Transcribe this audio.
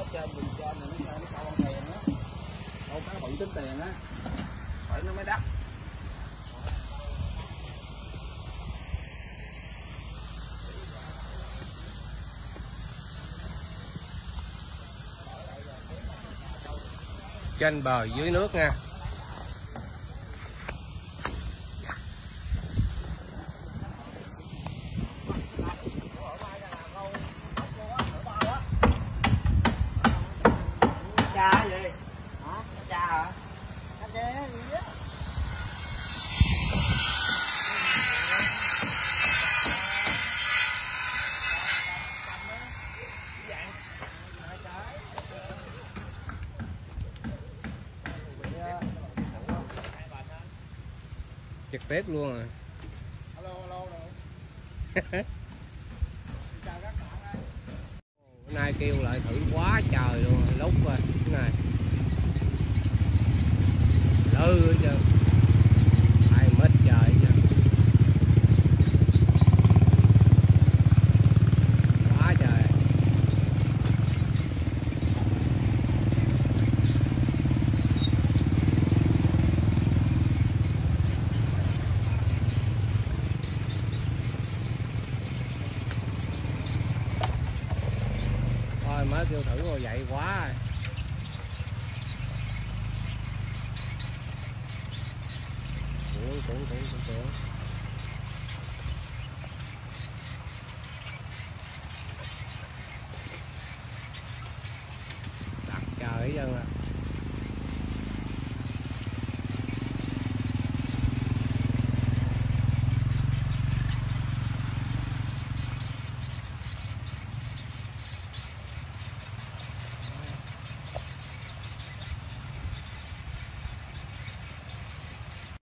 trên vùng trên này nó câu ăn tiền á, câu cá bự tính tiền á, phải nó mới đắt. Trên bờ dưới nước nha. Cha gì? Hả? Cha hả? Cha gì á? Trực tiếp luôn rồi. Bữa nay kêu lại thử quá trời luôn, lúc rồi cái này lư hết trơn, 2 mét trời nha, quá trời. Thôi mới kêu thử rồi vậy quá rồi. Cuộn. Đặt trời hết trơn à.